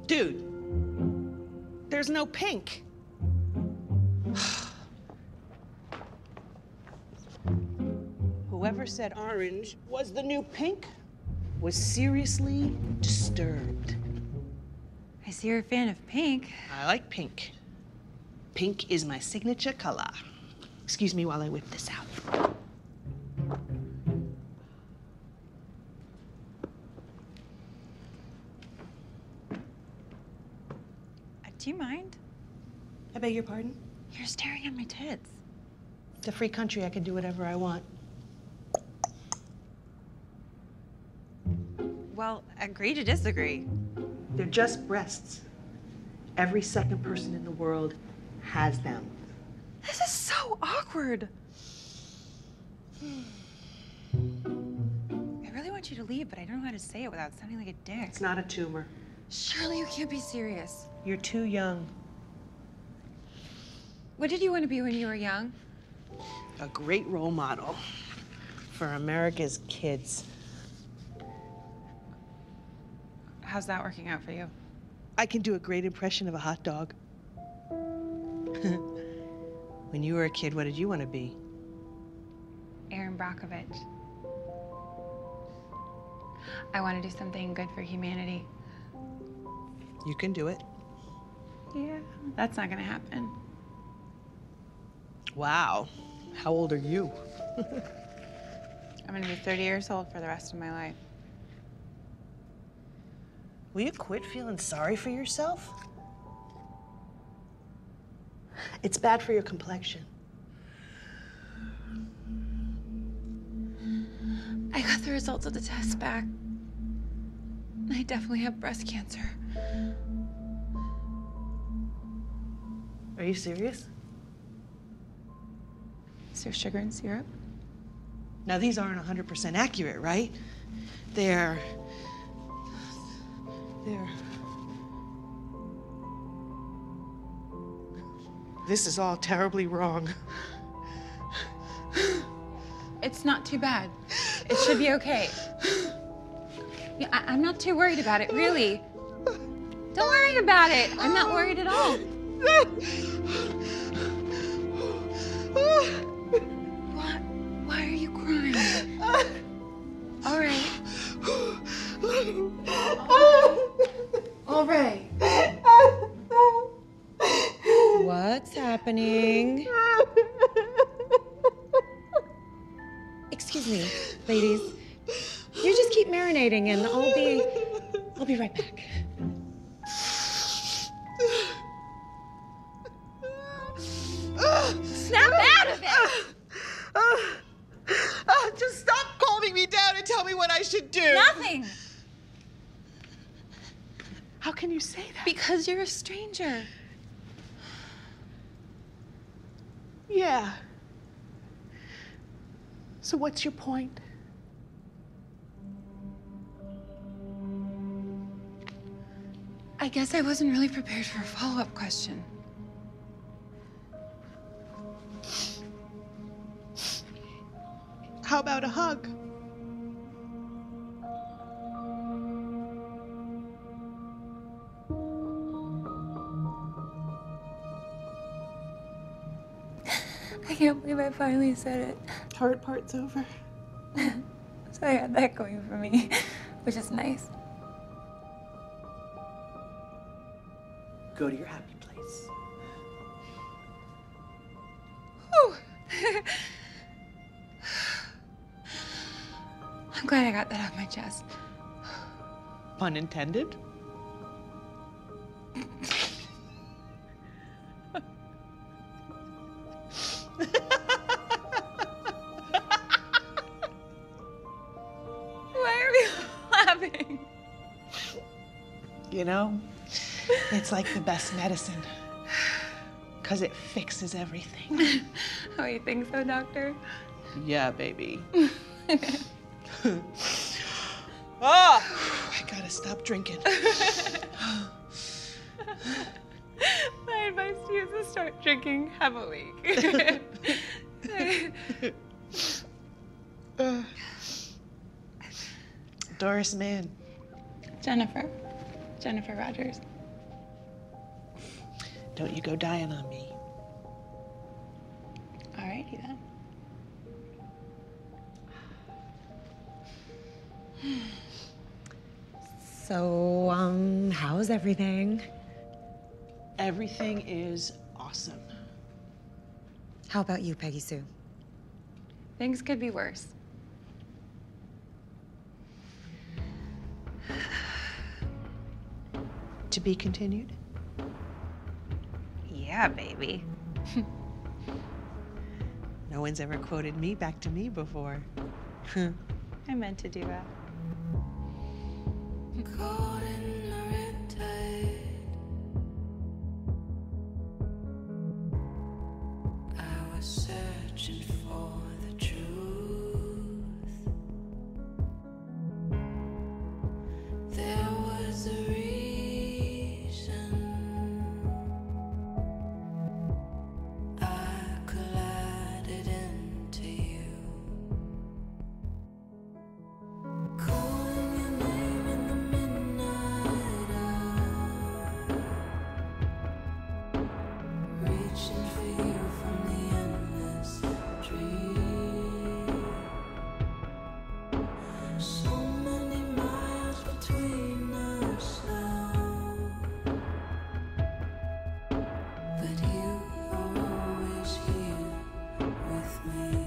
Dude, there's no pink. Whoever said orange was the new pink was seriously disturbed. I see you're a fan of pink. I like pink. Pink is my signature color. Excuse me while I whip this out. Do you mind? I beg your pardon? You're staring at my tits. It's a free country. I can do whatever I want. Well, agree to disagree. They're just breasts. Every second person in the world has them. This is so awkward. I really want you to leave, but I don't know how to say it without sounding like a dick. It's not a tumor. Surely you can't be serious. You're too young. What did you want to be when you were young? A great role model for America's kids. How's that working out for you? I can do a great impression of a hot dog. When you were a kid, what did you want to be? Erin Brockovich. I want to do something good for humanity. You can do it. Yeah, that's not gonna happen. Wow. How old are you? I'm gonna be 30 years old for the rest of my life. Will you quit feeling sorry for yourself? It's bad for your complexion. I got the results of the test back. I definitely have breast cancer. Are you serious? Is there sugar in syrup? Now, these aren't 100% accurate, right? They're... This is all terribly wrong. It's not too bad. It should be okay. Yeah, I'm not too worried about it, really. Don't worry about it. I'm not worried at all. Why are you crying? All right. All right. What's happening? Excuse me, ladies. You just keep marinating and I'll be right back. Snap out of it! Just stop calming me down and tell me what I should do. Nothing. How can you say that? Because you're a stranger. Yeah. So what's your point? I guess I wasn't really prepared for a follow-up question. How about a hug? I can't believe I finally said it. Hard part's over. So I got that going for me, which is nice. Go to your happy place. Whew. I'm glad I got that off my chest. Pun intended? Why are we laughing? You know, it's like the best medicine. 'Cause it fixes everything. Oh, you think so, doctor? Yeah, baby. Oh, I gotta stop drinking. My advice to you is to start drinking heavily. Doris Mann. Jennifer Rogers. Don't you go dying on me. Alrighty then. So, how's everything? Everything is awesome. How about you, Peggy Sue? Things could be worse. To be continued? Yeah, baby. No one's ever quoted me back to me before. I meant to do that. Caught in the red tide, I was searching for the truth. There was a reason I collided into you. Calling your name in the midnight hour, reaching for you from the endless dream. So many miles between us now, but you are always here with me.